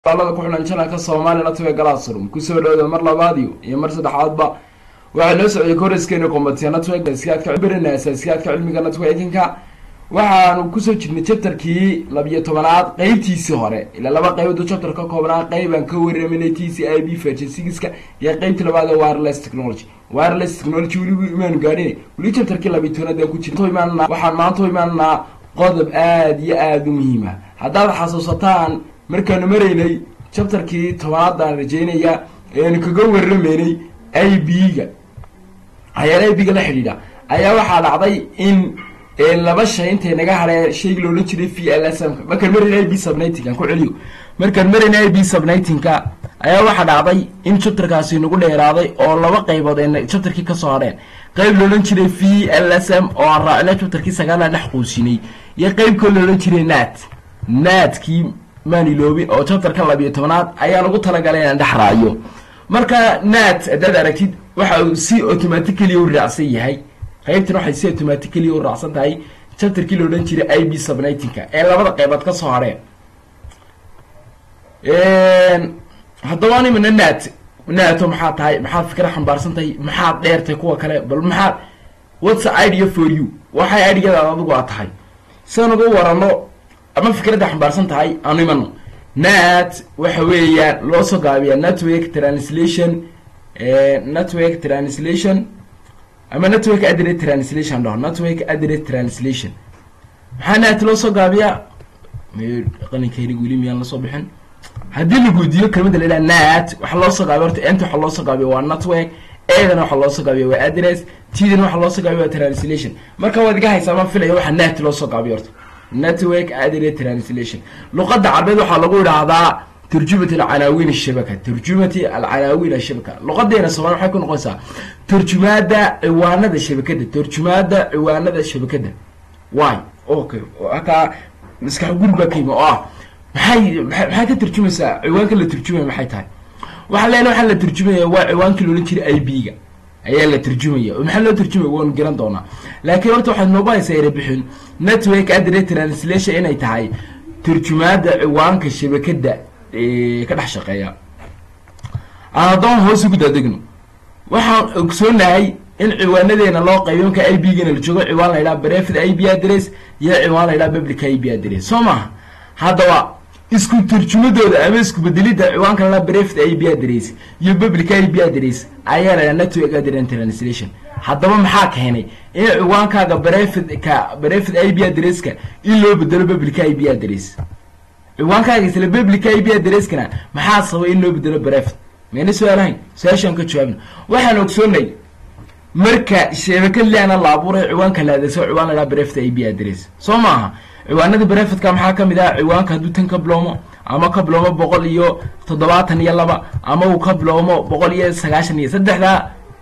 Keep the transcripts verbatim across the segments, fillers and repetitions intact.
talada ku xidhan channelka Soomaali Network Classroom ku soo dhawaada mar labaad iyo mar saddexaadba waxa loo socday kooraskeena Computer Network iskaadka cibrina asaasiyaadka cilmiga networkinga waxaanu ku soo jirnay chapterkii laba iyo tobanaad qaybtiisii hore ila laba qaybood oo chapter ka kooban qayban ka waraminay T C I B version six-ka iyo qaybta labaad ee wireless technology wireless technology wali imaan gaadhay wali chapterkii laba iyo tobanaad ku jirto imaanna waxaan maanta imaanna qodob aad iyo aad u muhiim ah haddaad xasuusataan markaan mareynay chapterkii tobanaad aan rajeynaya ee kaga warameynay I B-ga ayaa I B-ga la xidhiidha ayaa waxa dhacday in ee laba shay intee naga haray shay loo la jiray V L S M markaan mareynay I B subnetting aan ku celiyo markaan mareynay I B subnetting-ka ayaa waxa dhacday in chapterkaasi nagu dheeraaday oo laba qaybood ee chapterkii ka soo hareen qayb loo la jiray V L S M oo aan raacnay chapterkii sagaal aan xaqoosinay iyo qayb kale loo la jiray N A T N A T kii maani loobi oo chapterka laba iyo tobanaad ayaa lagu talagalay inaan dhaxraayo marka N A T dad aragtid waxa uu si automatically u raacsan yahay qaybtan waxay si automatically u raacsan tahay chapterkii loo dhan jiray I B subnetting-ka ee labada qaybood ka soo hareen een haddaba niman N A T N A T maxaa tahay maxaa fikir xambaarsan tahay maxaa dheertay kuwa kale bal maxaa what's the idea for you waxay idea adigu aad tahay saan ugu warano ama fikradda xambaarsan tahay aanu imano N A T waxa weeyaan loo soo gaabiyaa network translation ee network translation ama network address translation dho network address translation maxaa N A T loo soo gaabiyaa mee qalinkeeni wili miyaan la soo bixin haddii la guudiyo kelmadda la N A T waxa loo soo gaabiyo horta inta waxa loo soo gaabiyo waa network eedana waxa loo soo gaabiyo waa address tidana waxa loo soo gaabiyo waa translation marka waad iga haysaa ma filayo waxa N A T loo soo gaabiyo horta network address translation luqadda carabeed waxa lagu yiraahdaa turjumati al-عناوين الشبكه turjumati al-عناوين الشبكه luqadeena Soomaali waxay ku noqonaysaa turjumada ciwaanada shabakada turjumada ciwaanada shabakada way okay aka maskax gurba kayma ah maxay maxay ka turjumaysaa ciwaanka la turjumay maxay tahay waxa leena waxa la turjumaya waa ciwaanka loo jiray I B-ga ayaa la turjumaya waxa loo turjumay waan garan doonaa laakiin horta waxa noo baayay sayr bixin network address translation inay tahay turjumada ciwaanka shabakada ee ka dhex shaqeeya aadan hoos ugu dadegno waxaan ogsoonahay in ciwaanadeena loo qaybiyo ka I B-gana la joogo ciwaan la yiraahdo private I B address iyo ciwaan la yiraahdo public I B address Soomaa hadaba isku turjumadooda ama isku bedelida ciwaanka la private I B address iyo public I B address ayaa la network address translation hadaba maxaa keenay in ciwaankaaga private ka private I B address-ka in loo bedelo public I B address ciwaankaaga isla public I B address-kana maxaa sababay in loo bedelo private meena su'aalahayn su'aashan ka jawaabna waxaan ogsoonay marka shabakad leena la abuuray ciwaanka la adeegso ciwaan la private I B address Soomaa ciwaanada private-ka maxaa kamid ah ciwaanka haduu tan ka bloomo ama ka bloomo boqol iyo toddobaatan iyo laba ama uu ka bloomo boqol iyo sagaashan iyo saddex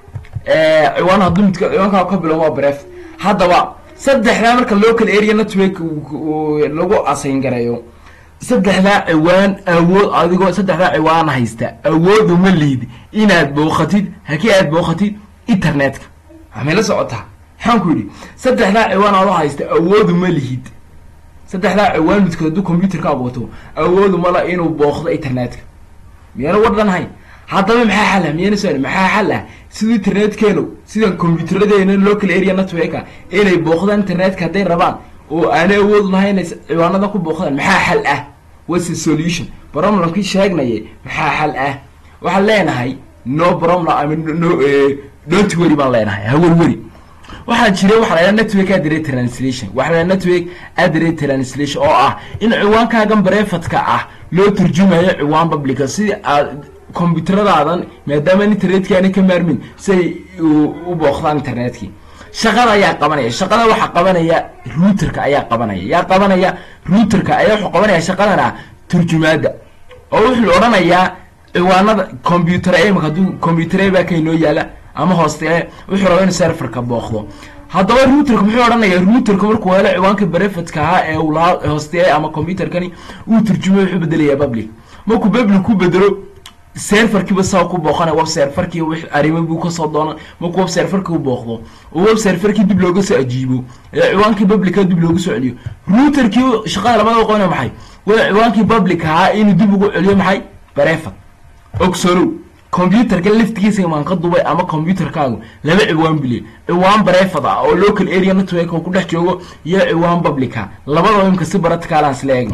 ee ciwaan haduu mid ciwaanka ka bloomo private hadaba saddexda marka local area network lagu assign gareeyo saddexda ciwaan awood adigoo saddexda ciwaan haysta awood uma leed inaad booqatid hakii aad booqatid internetka amela socota waxaan ku yiri saddexda ciwaan aad haysta awood uma leed saddexda ciwaan mid kala du computer ka abooto awood uma la inuu booqdo internetka miyana wadan hay hadaba maxaa xal ah miyana soo maxaa xal ah sidii internetkeenu sida computerradeena local area network-ka inay booqdaan internetka haday rabaan oo aan awood lahayn ciwaanada ku booqdaan maxaa xal ah what's the solution problemkii sheegnay maxaa xal ah waxa leenahay no problem I mean no don't worry baan leenahay ha warwari waxa jira waxa la network address translation waxa la network address translation oo ah in ciwaankaaga private-ka ah loo turjumayo ciwaan public si computerradaadan maadaama internetka aan ka maarmin say u booqdaan internetka shaqada ayaa qabanaya shaqada waxa qabanaya router-ka ayaa qabanaya yaa qabanaya router-ka ayaa wuxuu qabanaya shaqadana turjumada oo wuxuu oranayaa ciwaanada computer ay ma haduu computer ay ba ka inoo yaala ama hooste wuxuu rabaa in server-ka booqdo hadaba router-ka wuxuu oranayaa router-ka markuu wala ciwaanka private-ka ah ee uu la hooste ama computer-kani uu turjumo wuxuu bedelayaa public markuu public ku bedelo server-kii ba soo ku booqana web server-kii wix arrimo buu ka soo doona markuu web server-kii u booqdo oo web server-kii dib looga soo ajiibo ee ciwaankii public-ka dib looga soo celiyo router-kii shaqada labada qoona maxay وعنكي public ها إنه دبوا اليوم هاي بريفت أكسروا كمبيوتر كان لفت كيسي ما نقضوا بقى أما كمبيوتر كاغو لما عوان بلي عوان بريفت أو local area network وكل حاجة يا عوان public ها لبضوا يمكن سبرت كالان سلاجنا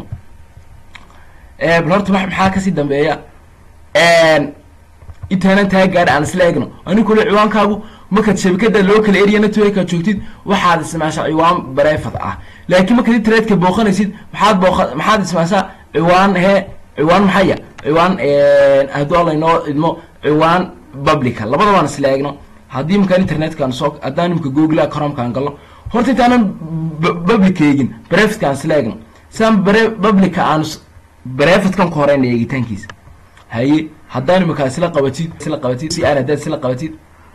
إيه بلارت ما حاجة سيدنا بيا إن إنترنت هاي قاعد عن سلاجنا أنا كل عوان كاغو ما كنت شبكة local area network كشوكتيد واحد اسمه عوان بريفت آه لكن ما كنت تريد كبوخان يصير محاد بوخان محاد اسمه عوان هي عوان محيا عوان هدول الله ينور إدمو عوان بابليكا لبضوا وانا سلاجنا هذه مكان إنترنت كان سوق أداني ممكن جوجل كرام كان قال له هرتي تانا بابليكا يجين بريفت كان سلاجنا سام بري بابليكا أنس بريفت كان قارين يجي تنكيس هاي هداني مكان سلا قوتيد سلا قوتيد سي أنا داد سلا قوتيد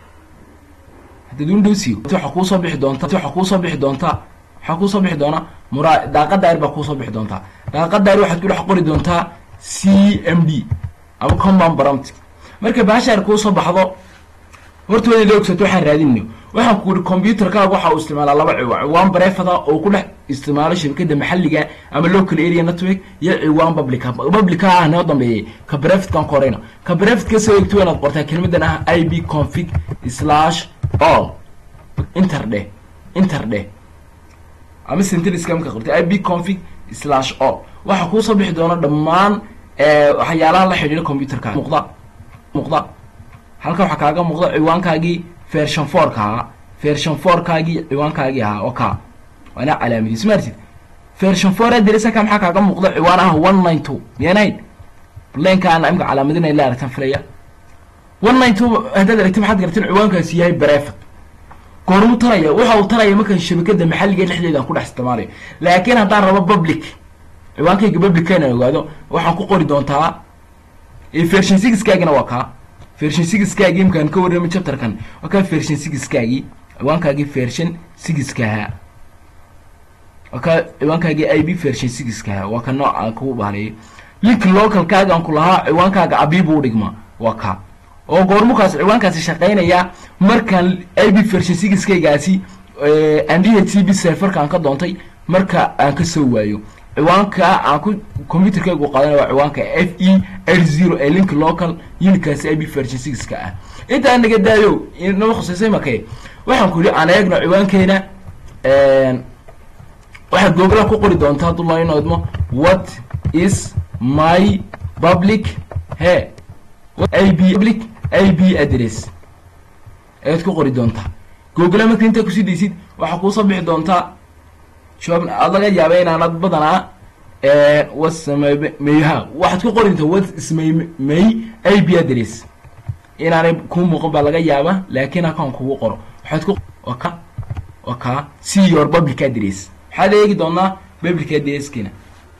هتدون دوسيو تو حقوق صبيح دونتا تو حقوق صبيح دونتا حقوق صبيح دونا مرا داقة داير بحقوق صبيح دونتا داقة داير واحد كل حقوري دونتا سي ام دي أو كمان برامتك مركب بعشر حقوق صباح هذا ورتو اللي لوكس تو حرادينه waxaan ku uri computer-ka waxa uu isticmaalaa laba ciwaan ciwaan bareefada oo ku dhex isticmaalo shirkadda maxalliga ama local area network iyo ciwaan public public ah noo dambeeyay ka bareefad kan koreyna ka bareefad ka soo eegto inaad qortaa kelmadan ah ipconfig/all interde interde ama sentence kam ka qortay ipconfig/all waxa ku soo bixi doona dhammaan ee waxyaalaha la xiriira computer-ka muuqda muuqda halka waxa kaaga muuqda ciwaankaagii version four ka version four kaagi ciwaankaagi ah oo ka wana calaamadi smartid version four adirisa kam xaka ka muuqdo ciwaan ah one ninety-two yeenay blanka aan imka calaamadina ila aragtan filaya one ninety-two hadda aragtay maxad gartin ciwaankaasi yahay brevet goormu taraya waxa uu taraya markan shabakada maxalliga dhexdeeda ku dhex isticmaalay laakiin haddaan rabo public ciwaankayga public kana ogaado waxaan ku qori doontaa version six kaagina waa ka version six kaagi imkaan ka warramay chapter kan waka version six kaagi ciwaankaagi version six ka waka ciwaankaagi ib version six ka waka nooca ku baaray link local kaaga aan ku lahaa ciwaankaaga abiibu dhigma waka oo goormukaas ciwaankaasi shaqeynaya markaan ib version six kagaasi ee and d h c p server kan ka doontay marka aan ka soo waayo ciwaanka aan ku computer-kaygu qaadanay waa ciwaanka f e eight zero ee link local unikaas ib version six ka ah inta aan naga daayo inoo khusaysan makay waxaan ku yiri aan eegno ciwaankeena een waxa google ku qori doontaa dullaa inoo idmo what is my public he ib public ib address eed ku qori doontaa google markii inta ku sidaysid waxa ku soo bixi doontaa شوف أضغط يابين أنا بدنا ااا واسمي ميها واحد كقول أنت وات اسمي مي أي بي أدريس إن أنا بكون مقبل لقى يابا لكن أكون كوو قرو واحد كق وكا وكا see your public address هذا يجي دونا public address كنا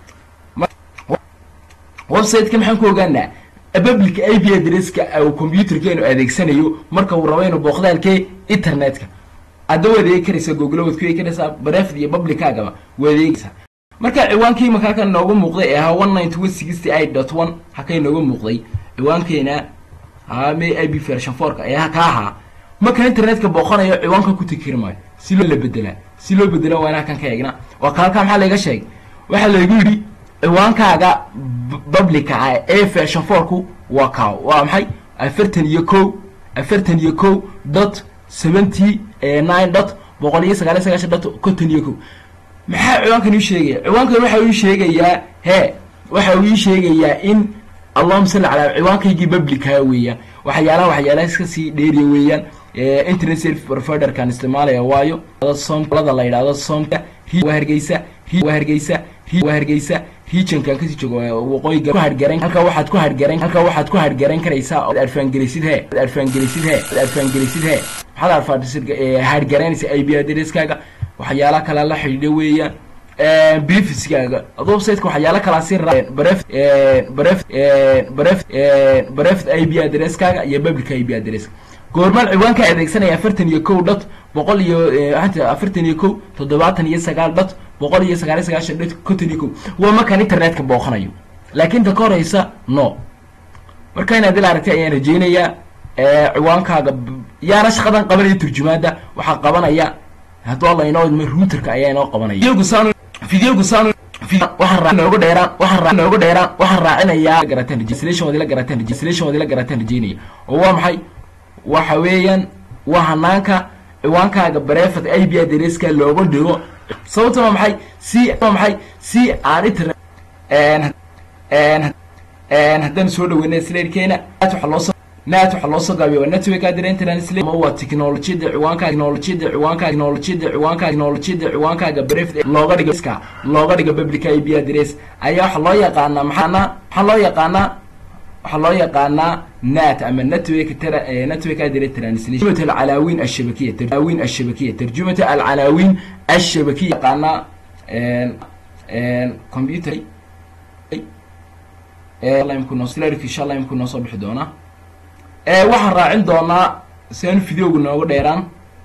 ويب سايت كم حنكو قلنا public أي بي أدريس أو كمبيوتر كانوا أديك سنة يو مركب وروين وباخذها الكي إنترنت كا أدوه ذي كريسة جوجل وذكي كريسة بريف ذي بابليك هذا وذيكسه مركا عوان كي مكان كان نوجو مقضي ها one ninety-two dot sixty-eight dot one حكي نوجو مقضي عوان كينا ها مي أي بي فيرشن four كا يا كاها مكان إنترنت كباخنا عوان كنت كيرماي سيلو اللي بدله سيلو بدله وأنا كان كيجنا وقال كم حلا يجا شيء واحد يقول لي عوان كاجا بابليك أي فيرشن four كو وكاو وامحي أفرتن يكو أفرتن يكو دوت seventy nine dot boqoliyo sagaal iyo sagaashan dot konton iyo kow maxaa ciwaankan uu sheegay ciwaankan waxa uu sheegayaa he waxa uu sheegayaa in allahumma salli ala ciwaankaygi public ha weeyaan waxyaalaha waxyaalaha iska sii dheeriyo weeyaan ee internet service provider kan isticmaalaya waayo somlada la yiraahdo somka waa hargeysa waa hargeysa waa hargeysa region kan kasi joogo waqooyiga ku hargarayn halka waxaad ku hargarayn halka waxaad ku hargarayn karaysaa oo arfan gelisid he arfan gelisid he arfan gelisid he hada arfan hargaraynaysa ib address-kaaga waxyaalaha kala la xiriir weeyaan ee briefs-kaaga adoo website-ka waxyaalaha kala si baref ee baref ee baref ee baref ib address-kaaga iyo public ib address goormal ciwaanka adeegsanaya afartan iyo kow dot boqol iyo afartan iyo kow toddobaatan iyo sagaal dot boqol iyo sagaal iyo sagaashan dot konton iyo kow waa markaan internetka booqanayo laakiin ta koraysa no marka inaad ila aragtay ayaan rajeynayaa ee ciwaankaaga yaana shaqadan qabanaya turjumaada waxa qabanaya haddii Allah inoo idmo routerka ayaa inoo qabanaya video gusaan video gusaan waxaan raac noogu dheeraan waxaan raac noogu dheeraan waxaan raacinayaa garataan registration wadi la garataan registration wadi la garataan rajaynaya oo waa maxay waxa weeyaan waa hanaanka ciwaankaaga bareefad I P addresska looga dhigo sababta waa maxay si waa maxay si aan inta een een een haddaan soo dhaweynay slaydkeena waxa loo soo naat waxa loo soo gaabiyo network address translate ma waa technology-da ciwaanka technology-da ciwaanka technology-da ciwaanka technology-da ciwaankaaga bareefad looga dhigo iska looga dhigo public I P address ayaa waxa loo yaqaanaa maxana waxa loo yaqaanaa waxa loo yaqaanaa نات أما network ترى network address translation ترجمة العناوين الشبكية العناوين الشبكية ترجمة العناوين الشبكية قلنا كمبيوتر الله يمكن نوصل في إن شاء الله يمكن نوصل بحدونا واحد راعين دونا سين فيديو قلنا وديران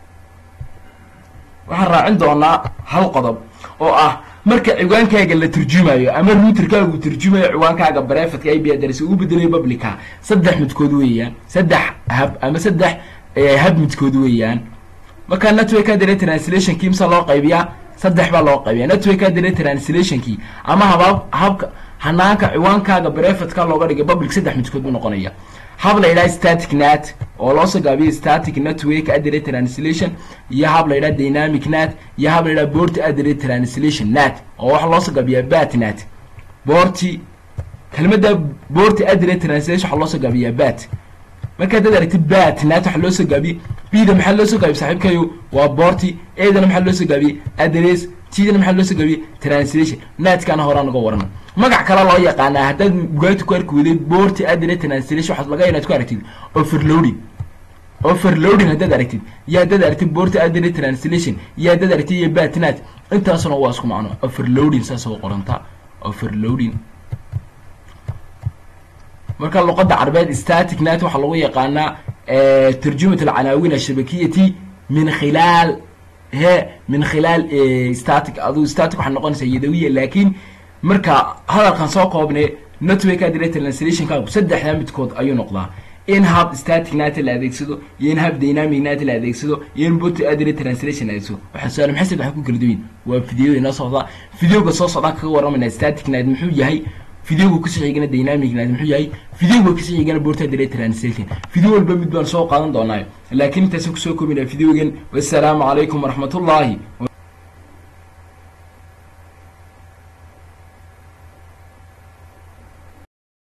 واحد راعين دونا هالقضب أو آه marka ciwaankaaga la turjumayo ama routerkaagu turjumayo ciwaankaaga bareefadka I P address uu bedelayo publica saddex midkood weeyaan saddex hab ama saddex hab midkood weeyaan marka network address translation kii misal loo qaybiyaa saddex baa loo qaybiyaa network address translation kii ama habab habka hanaanka ciwaankaaga bareefadka looga dhigay public saddex midkood buu noqonaya hab la yiraahdo static net oo loo soo gaabiyo static network address translation iyo hab la yiraahdo dynamic net iyo hab la yiraahdo port address translation net oo waxa loo soo gaabiyo bat net porti kelmadda port address translation waxa loo soo gaabiyo bat marka dad aragtid bat net waxa loo soo gaabiyo bida maxaa loo soo gaabiyo saaxiibkayo waa porti eedana maxaa loo soo gaabiyo address tidana maxaa loo soo gaabiyo translation net kana horaan uga warano magac kale loo yaqaan hadda bugaagta ku arkuuday port address translation waxa laga inaad ku aragtid overloading overloading hadda aragtid ya hadda aragtid port address translation ya hadda aragtid ya batnet intaasna waa isku macno overloading saas oo qoranta overloading marka luqadda carabeed static net waxa lagu yaqaanaa tarjumada العناوين الشبكية من خلال هي من خلال static adu static waxa noqonaysa yadawiye laakiin marka hadalkan soo koobnay network address translation ka saddexda midkood ayuu noqdaa in hab static net la adeegsado iyo in hab dynamic net la adeegsado iyo in port address translation la adeegsado waxa su'aal maxay waxa ku kala duwan waa video ina socda videoga soo socda kaga waramayna static net muxuu yahay videoga ku sii dynamic net muxuu yahay videoga ku sii port address translation video walba mid baan soo qaadan doonaa laakiin intaas ku soo koobina videogan wassalamu alaykum wa rahmatullahi